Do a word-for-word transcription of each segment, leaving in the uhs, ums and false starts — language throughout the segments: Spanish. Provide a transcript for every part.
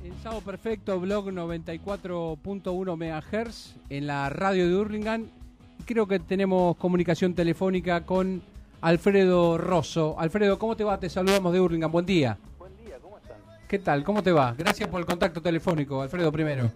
Sábado Perfecto, blog noventa y cuatro punto uno megahertz en la radio de Hurlingham. Creo que tenemos comunicación telefónica con Alfredo Rosso. Alfredo, ¿cómo te va? Te saludamos de Hurlingham. Buen día. Buen día, ¿cómo están? ¿Qué tal? ¿Cómo te va? Gracias por el contacto telefónico, Alfredo, primero.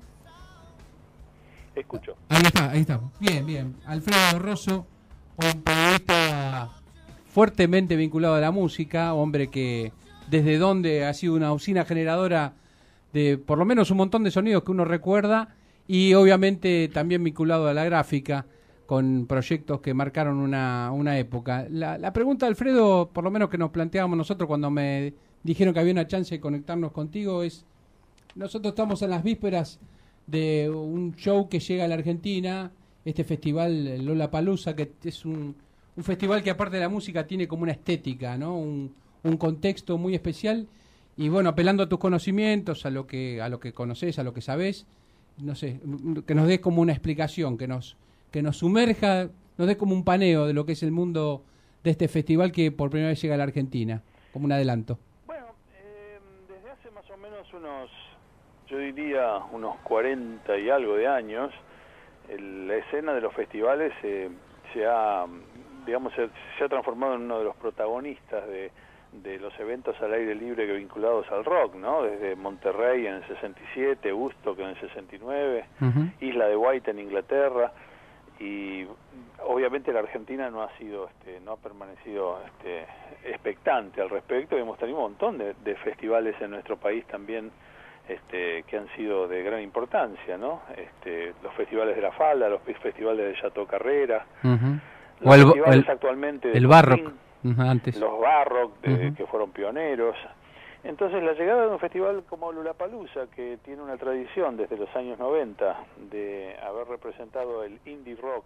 Escucho. Ahí está, ahí está. Bien, bien. Alfredo Rosso, un periodista fuertemente vinculado a la música, hombre que desde donde ha sido una usina generadora de por lo menos un montón de sonidos que uno recuerda, y obviamente también vinculado a la gráfica con proyectos que marcaron una, una época. La, la pregunta, Alfredo, por lo menos que nos planteábamos nosotros cuando me dijeron que había una chance de conectarnos contigo, es: nosotros estamos en las vísperas de un show que llega a la Argentina, este festival Lollapalooza, que es un, un festival que aparte de la música tiene como una estética, ¿no? Un, un contexto muy especial. Y bueno, apelando a tus conocimientos, a lo que a lo que conoces, a lo que sabés, no sé, que nos des como una explicación, que nos que nos sumerja, nos des como un paneo de lo que es el mundo de este festival que por primera vez llega a la Argentina, como un adelanto. Bueno, eh, desde hace más o menos unos, yo diría, unos cuarenta y algo de años, el, la escena de los festivales eh, se ha, digamos, se, se ha transformado en uno de los protagonistas de de los eventos al aire libre que vinculados al rock, ¿no? Desde Monterrey en el sesenta y siete, Woodstock en el sesenta y nueve, uh-huh. Isla de Wight en Inglaterra, y obviamente la Argentina no ha sido, este, no ha permanecido este, expectante al respecto. Hemos tenido un montón de, de festivales en nuestro país también este, que han sido de gran importancia, ¿no? Este, los festivales de la Falda, los festivales de Chateau Carrera, uh-huh. los o el, festivales el, actualmente de el Barrock. Antes. Los Barrock, de, uh-huh. que fueron pioneros. Entonces la llegada de un festival como Lollapalooza, que tiene una tradición desde los años noventa de haber representado el indie rock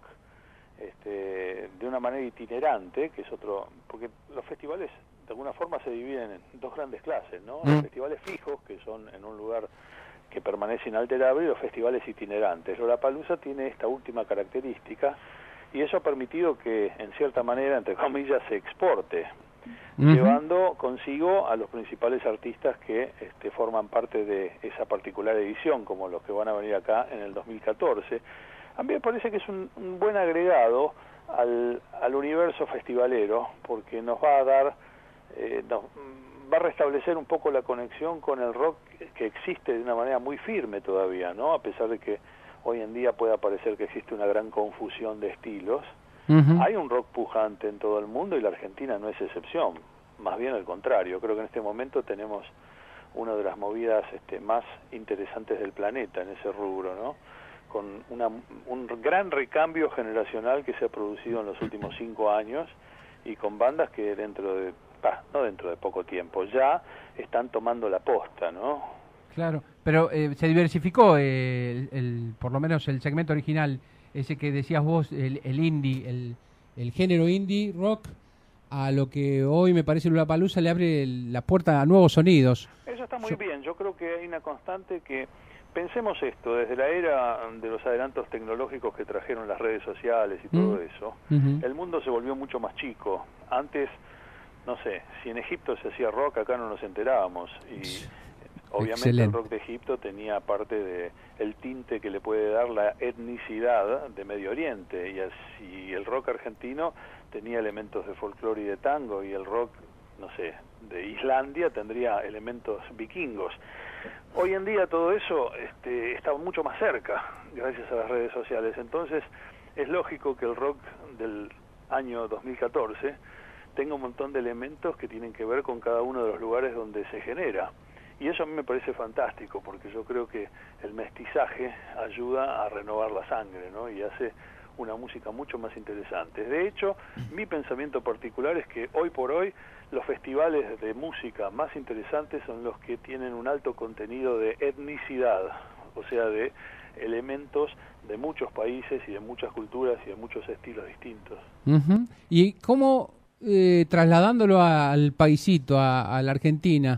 este, de una manera itinerante, que es otro, porque los festivales de alguna forma se dividen en dos grandes clases, ¿no? Uh-huh. Los festivales fijos, que son en un lugar que permanece inalterable, y los festivales itinerantes. Lollapalooza tiene esta última característica, y eso ha permitido que, en cierta manera, entre comillas, se exporte, uh-huh. llevando consigo a los principales artistas que este, forman parte de esa particular edición, como los que van a venir acá en el dos mil catorce. A mí me parece que es un, un buen agregado al, al universo festivalero, porque nos va a dar, eh, nos va a restablecer un poco la conexión con el rock que existe de una manera muy firme todavía, ¿no? A pesar de que hoy en día puede parecer que existe una gran confusión de estilos. Uh-huh. Hay un rock pujante en todo el mundo y la Argentina no es excepción, más bien al contrario. Creo que en este momento tenemos una de las movidas este, más interesantes del planeta en ese rubro, ¿no? Con una, un gran recambio generacional que se ha producido en los últimos cinco años, y con bandas que dentro de, bah, no dentro de poco tiempo, ya están tomando la posta, ¿no? Claro, pero eh, se diversificó eh, el, el, por lo menos el segmento original, ese que decías vos, el, el indie, el, el género indie rock, a lo que hoy me parece Lollapalooza le abre el, la puerta a nuevos sonidos. Eso está muy Yo... bien. Yo creo que hay una constante que, pensemos esto, desde la era de los adelantos tecnológicos que trajeron las redes sociales y todo mm. eso, uh-huh. el mundo se volvió mucho más chico. Antes, no sé, si en Egipto se hacía rock, acá no nos enterábamos, y obviamente Excelente. El rock de Egipto tenía parte de el tinte que le puede dar la etnicidad de Medio Oriente, y así el rock argentino tenía elementos de folclore y de tango, y el rock, no sé, de Islandia tendría elementos vikingos. Hoy en día todo eso este, está mucho más cerca gracias a las redes sociales. Entonces es lógico que el rock del año dos mil catorce tenga un montón de elementos que tienen que ver con cada uno de los lugares donde se genera. Y eso a mí me parece fantástico, porque yo creo que el mestizaje ayuda a renovar la sangre, ¿no? Y hace una música mucho más interesante. De hecho, mi pensamiento particular es que hoy por hoy los festivales de música más interesantes son los que tienen un alto contenido de etnicidad, o sea, de elementos de muchos países y de muchas culturas y de muchos estilos distintos. Uh-huh. ¿Y cómo, eh, trasladándolo a, al paisito, a, a la Argentina,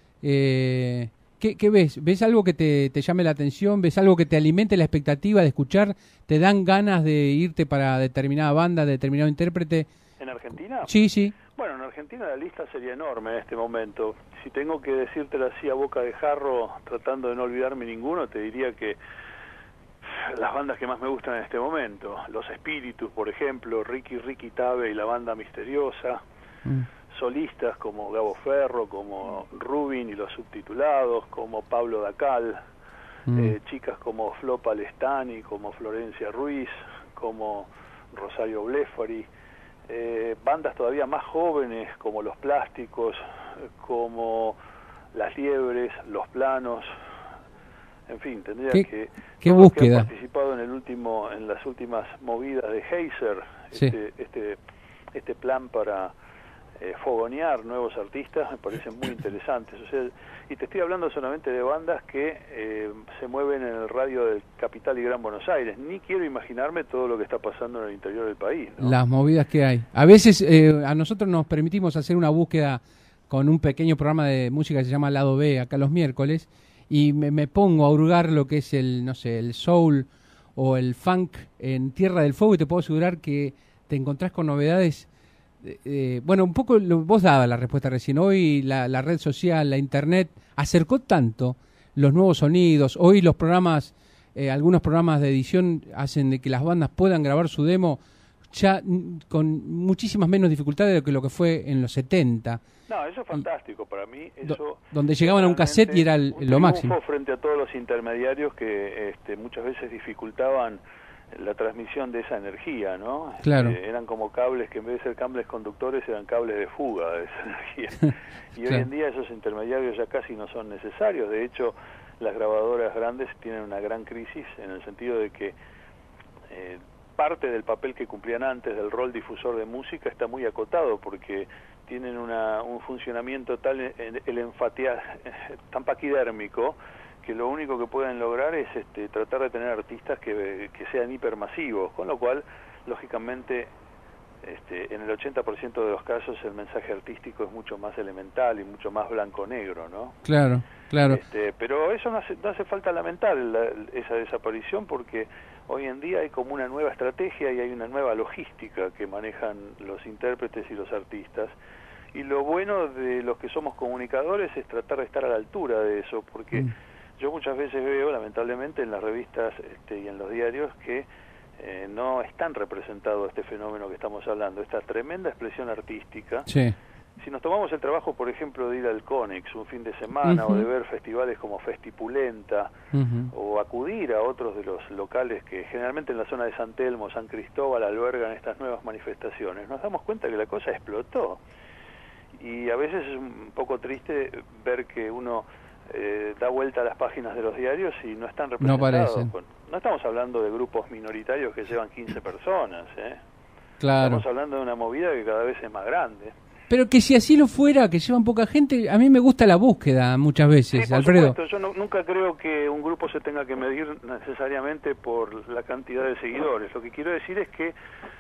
Eh, ¿qué, ¿qué ves? ¿Ves algo que te, te llame la atención? ¿Ves algo que te alimente la expectativa de escuchar? ¿Te dan ganas de irte para determinada banda, determinado intérprete? ¿En Argentina? Sí, sí. Bueno, en Argentina la lista sería enorme en este momento. Si tengo que decírtela así a boca de jarro, tratando de no olvidarme ninguno, te diría que las bandas que más me gustan en este momento, Los Espíritus, por ejemplo, Ricky Ricky Tabe y la Banda Misteriosa, mm. solistas como Gabo Ferro, como Rubin y los Subtitulados, como Pablo Dacal, mm. eh, chicas como Flo Palestani, como Florencia Ruiz, como Rosario Blefari, eh, bandas todavía más jóvenes como Los Plásticos, como Las Liebres, Los Planos, en fin, tendría ¿Qué, que qué búsqueda? Que han participado en el último, en las últimas movidas de Heiser, sí. este, este, este plan para eh, fogonear nuevos artistas me parecen muy interesantes. O sea, y te estoy hablando solamente de bandas que eh, se mueven en el radio del Capital y Gran Buenos Aires. Ni quiero imaginarme todo lo que está pasando en el interior del país, ¿no? Las movidas que hay. A veces eh, a nosotros nos permitimos hacer una búsqueda con un pequeño programa de música que se llama Lado B, acá los miércoles, y me, me pongo a hurgar lo que es el, no sé, el soul o el funk en Tierra del Fuego, y te puedo asegurar que te encontrás con novedades. Eh, bueno, un poco lo, vos dabas la respuesta recién. Hoy la, la red social, la internet, acercó tanto los nuevos sonidos. Hoy los programas, eh, algunos programas de edición hacen de que las bandas puedan grabar su demo ya con muchísimas menos dificultades de que lo que fue en los setenta. No, eso es fantástico para mí. Eso do, donde llegaban a un cassette y era el, un lo máximo. Frente a todos los intermediarios que este, muchas veces dificultaban la transmisión de esa energía, ¿no? Claro. Este, eran como cables que en vez de ser cables conductores eran cables de fuga de esa energía. Y claro. Hoy en día esos intermediarios ya casi no son necesarios. De hecho, las grabadoras grandes tienen una gran crisis en el sentido de que eh, parte del papel que cumplían antes del rol difusor de música está muy acotado, porque tienen una, un funcionamiento tal, el enfatear, tan paquidérmico, que lo único que pueden lograr es este, tratar de tener artistas que, que sean hipermasivos, con lo cual, lógicamente, este, en el ochenta por ciento de los casos el mensaje artístico es mucho más elemental y mucho más blanco-negro, ¿no? Claro, claro. Este, pero eso no hace, no hace falta lamentar la, esa desaparición, porque hoy en día hay como una nueva estrategia y hay una nueva logística que manejan los intérpretes y los artistas. Y lo bueno de los que somos comunicadores es tratar de estar a la altura de eso, porque mm. yo muchas veces veo, lamentablemente, en las revistas este, y en los diarios que eh, no están representado este fenómeno que estamos hablando, esta tremenda expresión artística. Sí. Si nos tomamos el trabajo, por ejemplo, de ir al Conex un fin de semana, uh-huh. o de ver festivales como Festipulenta, uh-huh. o acudir a otros de los locales que generalmente en la zona de San Telmo, San Cristóbal albergan estas nuevas manifestaciones, nos damos cuenta que la cosa explotó. Y a veces es un poco triste ver que uno eh, da vuelta a las páginas de los diarios y no están representados. No con, no estamos hablando de grupos minoritarios que llevan quince personas, ¿eh? Claro. Estamos hablando de una movida que cada vez es más grande. Pero que si así lo fuera, que llevan poca gente, a mí me gusta la búsqueda muchas veces, sí, por Alfredo. Supuesto. Yo no, nunca creo que un grupo se tenga que medir necesariamente por la cantidad de seguidores. Lo que quiero decir es que,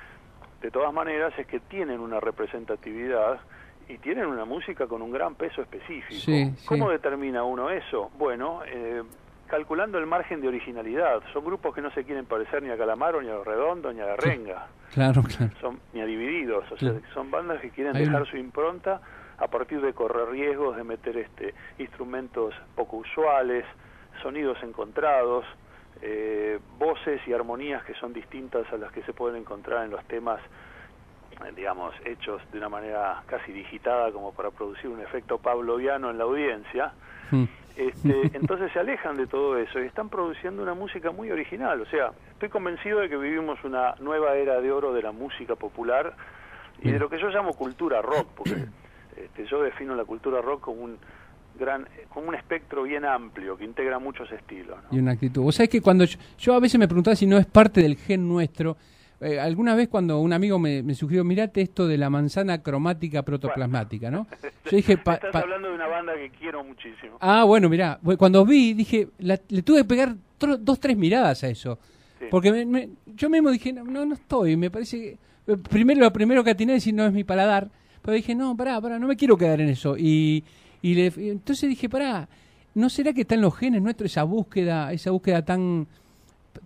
de todas maneras, es que tienen una representatividad y tienen una música con un gran peso específico. Sí, ¿Cómo sí. determina uno eso? Bueno, eh, calculando el margen de originalidad. Son grupos que no se quieren parecer ni a Calamaro, ni a Los Redondos, ni a La Renga. Claro, claro. Son, ni a Divididos. O claro. sea, son bandas que quieren Hay dejar una... su impronta a partir de correr riesgos, de meter este instrumentos poco usuales, sonidos encontrados, eh, voces y armonías que son distintas a las que se pueden encontrar en los temas, digamos, hechos de una manera casi digitada como para producir un efecto pavloviano en la audiencia. Mm. Este, entonces se alejan de todo eso y están produciendo una música muy original. O sea, estoy convencido de que vivimos una nueva era de oro de la música popular y de lo que yo llamo cultura rock, porque este, yo defino la cultura rock como un gran, como un espectro bien amplio que integra muchos estilos, ¿no? Y una actitud. Vos sabés que cuando yo, yo a veces me preguntaba si no es parte del gen nuestro. Eh, alguna vez cuando un amigo me, me sugirió, mirate esto de la manzana cromática protoplasmática, ¿no? Yo dije, pa, Estás pa... hablando de una banda que quiero muchísimo. Ah, bueno, mirá, cuando vi, dije, la, le tuve que pegar tro, dos, tres miradas a eso. Sí. Porque me, me, yo mismo dije, no, no estoy, me parece que... Primero, lo primero que atiné es decir, no es mi paladar, pero dije, no, pará, pará, no me quiero quedar en eso. Y, y, le, y entonces dije, pará, ¿no será que está en los genes nuestros esa búsqueda, esa búsqueda tan...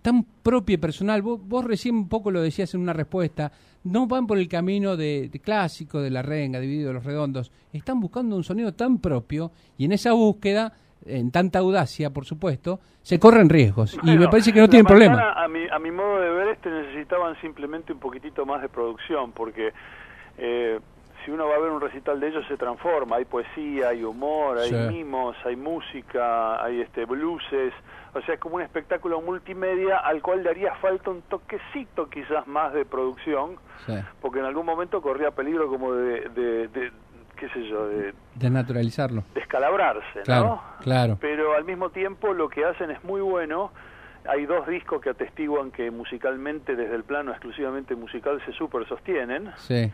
tan propia y personal. Vos, vos recién un poco lo decías en una respuesta, no van por el camino de, de clásico, de la renga, dividido de los redondos, están buscando un sonido tan propio y en esa búsqueda, en tanta audacia, por supuesto, se corren riesgos. Bueno, y me parece que no tienen problema. A mi, a mi modo de ver, este necesitaban simplemente un poquitito más de producción, porque eh, si uno va a ver un recital de ellos se transforma, hay poesía, hay humor, hay sí. mimos, hay música, hay este blueses, o sea, es como un espectáculo multimedia al cual le haría falta un toquecito quizás más de producción, sí. porque en algún momento corría peligro como de, de, de qué sé yo, de desnaturalizarlo, descalabrarse, claro, ¿no? Claro. Pero al mismo tiempo lo que hacen es muy bueno. Hay dos discos que atestiguan que musicalmente, desde el plano exclusivamente musical, se super sostienen. Sí.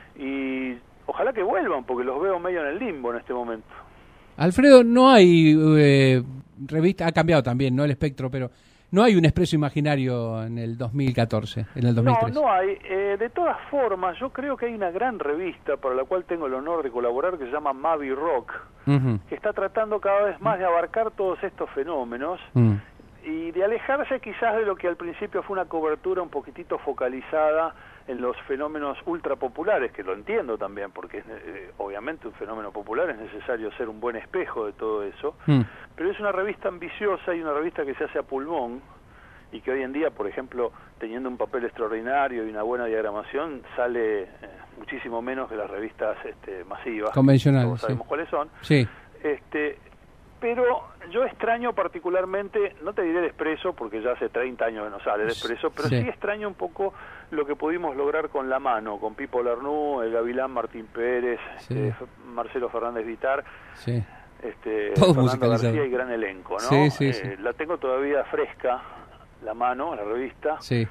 Y ojalá que vuelvan, porque los veo medio en el limbo en este momento. Alfredo, no hay eh, revista, ha cambiado también, ¿no? El espectro, pero no hay un Expreso Imaginario en el dos mil catorce, en el dos mil trece. No, no hay. Eh, de todas formas, yo creo que hay una gran revista para la cual tengo el honor de colaborar que se llama Mavi Rock, uh-huh. que está tratando cada vez más de abarcar todos estos fenómenos. Uh-huh. Y de alejarse quizás de lo que al principio fue una cobertura un poquitito focalizada en los fenómenos ultrapopulares, que lo entiendo también, porque es, eh, obviamente un fenómeno popular es necesario ser un buen espejo de todo eso, mm. pero es una revista ambiciosa y una revista que se hace a pulmón, y que hoy en día, por ejemplo, teniendo un papel extraordinario y una buena diagramación, sale eh, muchísimo menos que las revistas este, masivas, convencionales, todos sabemos sí. cuáles son. Sí. Este, pero yo extraño particularmente, no te diré el Expreso, porque ya hace treinta años que no sale el Expreso, pero sí. sí extraño un poco lo que pudimos lograr con La Mano, con Pipo Larnú, el Gavilán Martín Pérez, sí. este, Marcelo Fernández Vitar, sí. este, Fernando García y gran elenco, ¿no? Sí, sí, eh, sí. La tengo todavía fresca, La Mano, la revista, sí.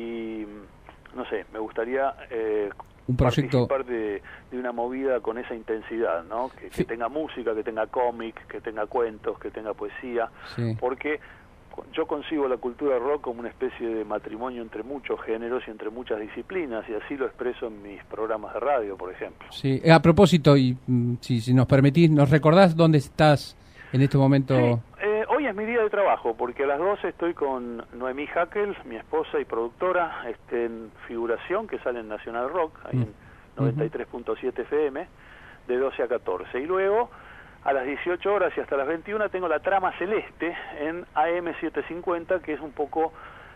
y no sé, me gustaría... Eh, un proyecto participar de, de una movida con esa intensidad, ¿no? Que, que tenga música, que tenga cómic, que tenga cuentos, que tenga poesía, sí. porque yo concibo la cultura rock como una especie de matrimonio entre muchos géneros y entre muchas disciplinas, y así lo expreso en mis programas de radio, por ejemplo. Sí, a propósito, y si, si nos permitís, ¿nos recordás dónde estás en este momento? Sí. Eh, hoy es mi día de trabajo, porque a las doce estoy con Noemí Hackel, mi esposa y productora, este, en Figuración, que sale en Nacional Rock, ahí mm. en noventa y tres punto siete F M, de doce a catorce. Y luego, a las dieciocho horas y hasta las veintiuna, tengo La Trama Celeste en A M setecientos cincuenta, que es un poco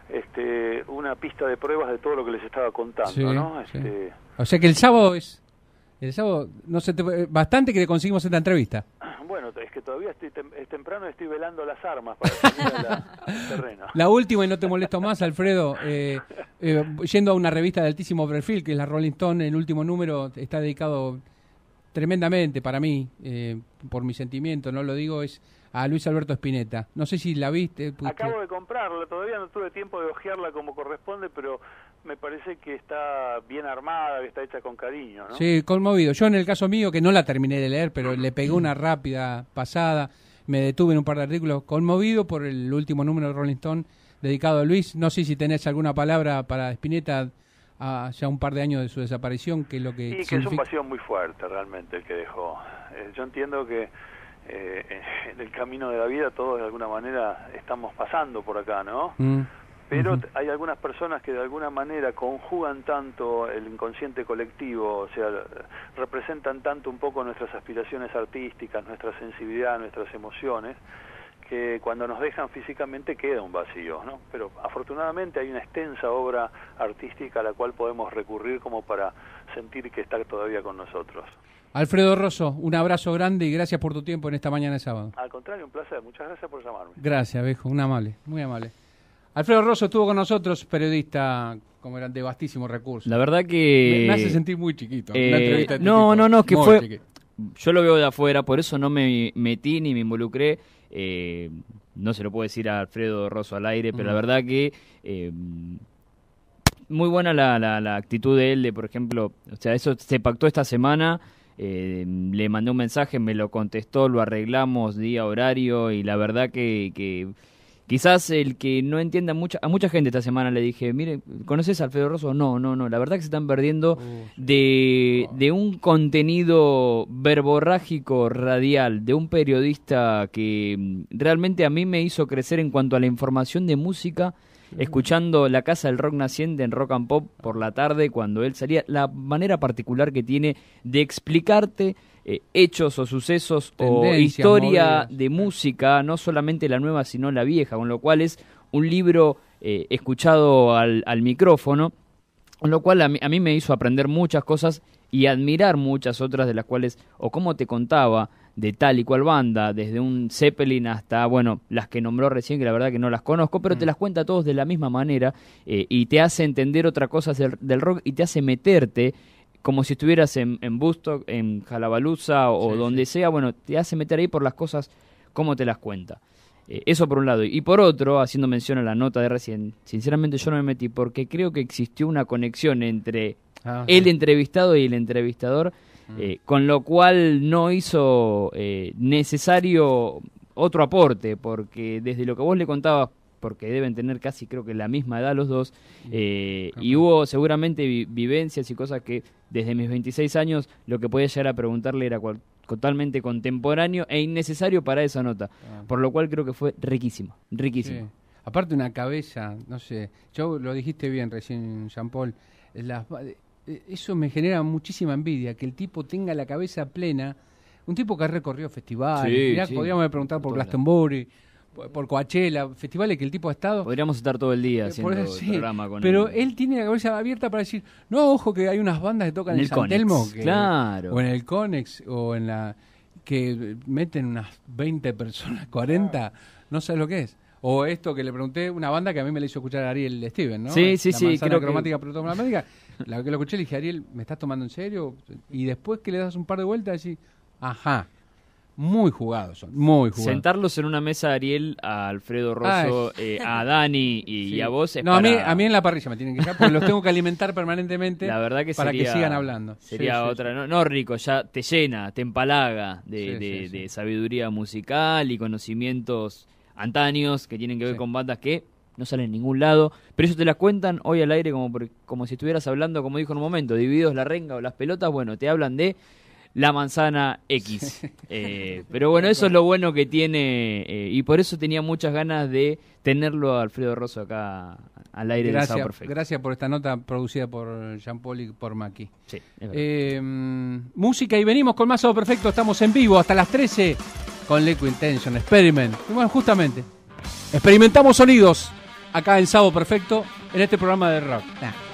este, una pista de pruebas de todo lo que les estaba contando, sí, ¿no? Este... Sí. O sea que el sábado es... El sábado, no sé, bastante que le conseguimos esta entrevista. Bueno, es que todavía estoy tem es temprano y estoy velando las armas para salir a la, al terreno. La última, y no te molesto más, Alfredo, eh, eh, yendo a una revista de altísimo perfil, que es la Rolling Stone, el último número está dedicado tremendamente para mí, eh, por mi sentimiento, no lo digo, es a Luis Alberto Spinetta. No sé si la viste. Pudiste... Acabo de comprarla, todavía no tuve tiempo de hojearla como corresponde, pero me parece que está bien armada, que está hecha con cariño, ¿no? Sí, conmovido. Yo en el caso mío, que no la terminé de leer, pero le pegué una rápida pasada, me detuve en un par de artículos, conmovido por el último número de Rolling Stone dedicado a Luis. No sé si tenés alguna palabra para Spinetta a ya un par de años de su desaparición, que es lo que sí, significa... que es un vacío muy fuerte realmente el que dejó. Eh, yo entiendo que eh, en el camino de la vida todos de alguna manera estamos pasando por acá, ¿no? Mm. Pero uh-huh. hay algunas personas que de alguna manera conjugan tanto el inconsciente colectivo, o sea, representan tanto un poco nuestras aspiraciones artísticas, nuestra sensibilidad, nuestras emociones, que cuando nos dejan físicamente queda un vacío, ¿no? Pero afortunadamente hay una extensa obra artística a la cual podemos recurrir como para sentir que está todavía con nosotros. Alfredo Rosso, un abrazo grande y gracias por tu tiempo en esta mañana de sábado. Al contrario, un placer. Muchas gracias por llamarme. Gracias, viejo. Un amable, muy amable. Alfredo Rosso estuvo con nosotros, periodista como eran de vastísimos recursos. La verdad que... Me, me hace sentir muy chiquito. Eh, no, no, no, que muy fue... Chiquito. Yo lo veo de afuera, por eso no me metí ni me involucré. Eh, no se lo puedo decir a Alfredo Rosso al aire, pero uh-huh. la verdad que... Eh, muy buena la, la, la actitud de él, de por ejemplo... O sea, eso se pactó esta semana... Eh, le mandé un mensaje, me lo contestó, lo arreglamos día, horario, y la verdad que, que quizás el que no entienda mucha, a mucha gente esta semana le dije, mire, ¿conoces a Alfredo Rosso? No, no, no, la verdad que se están perdiendo uh, de, oh. de un contenido verborrágico radial, de un periodista que realmente a mí me hizo crecer en cuanto a la información de música escuchando La Casa del Rock Naciente en Rock and Pop por la tarde, cuando él salía, la manera particular que tiene de explicarte eh, hechos o sucesos Tendencia, o historia movidas. de música, no solamente la nueva, sino la vieja, con lo cual es un libro eh, escuchado al, al micrófono, con lo cual a mí, a mí me hizo aprender muchas cosas y admirar muchas otras de las cuales, o como te contaba, de tal y cual banda, desde un Zeppelin hasta, bueno, las que nombró recién, que la verdad que no las conozco, pero mm. te las cuenta todos de la misma manera eh, y te hace entender otras cosas del, del rock y te hace meterte como si estuvieras en, en Woodstock, en Lollapalooza o sí, donde sí. sea, bueno, te hace meter ahí por las cosas como te las cuenta. Eh, eso por un lado. Y por otro, haciendo mención a la nota de recién, sinceramente yo no me metí porque creo que existió una conexión entre ah, el sí. entrevistado y el entrevistador, Eh, con lo cual no hizo eh, necesario otro aporte, porque desde lo que vos le contabas, porque deben tener casi creo que la misma edad los dos, eh, y hubo seguramente vi vivencias y cosas que desde mis veintiséis años lo que podía llegar a preguntarle era cual totalmente contemporáneo e innecesario para esa nota, ah. por lo cual creo que fue riquísimo, riquísimo. Sí. Aparte una cabeza, no sé, yo lo dijiste bien recién, Jean-Paul, las... eso me genera muchísima envidia, que el tipo tenga la cabeza plena, un tipo que ha recorrido festivales, sí, mirá, sí, podríamos haber preguntado por Glastonbury, por, por Coachella, festivales que el tipo ha estado. Podríamos estar todo el día haciendo el sí, programa con pero él. él tiene la cabeza abierta para decir, no, ojo que hay unas bandas que tocan en, en San Telmo, que, claro. o en el Conex, o en la que meten unas veinte personas, cuarenta, no sé lo que es. O esto que le pregunté, una banda que a mí me la hizo escuchar Ariel Steven, ¿no? Sí, sí, la sí. Creo cromática que... protomática. La que lo escuché le dije, Ariel, ¿me estás tomando en serio? Y después que le das un par de vueltas, decís, ajá, muy jugados son, muy jugados. Sentarlos en una mesa, Ariel, a Alfredo Rosso, eh, a Dani y, sí. y a vos es No, para... a, mí, a mí en la parrilla me tienen que dejar porque los tengo que alimentar permanentemente la verdad que para sería, que sigan hablando. Sería sí, otra, sí. No, no rico, ya te llena, te empalaga de, sí, de, sí, de sí. sabiduría musical y conocimientos antaños que tienen que ver sí. con bandas que no salen en ningún lado, pero ellos te las cuentan hoy al aire como, por, como si estuvieras hablando, como dijo en un momento, divididos la renga o las pelotas, bueno, te hablan de la manzana X. Sí. Eh, pero bueno, eso es lo bueno que tiene, eh, y por eso tenía muchas ganas de tenerlo a Alfredo Rosso acá al aire gracias, del Sábado Perfecto. Gracias por esta nota producida por Jean-Paul y por Maki. Sí, eh, música y venimos con más Sábado Perfecto, estamos en vivo hasta las trece con Liquid Intention, Experiment. Y bueno, justamente, experimentamos sonidos acá en Sábado Perfecto, en este programa de rock. Nah.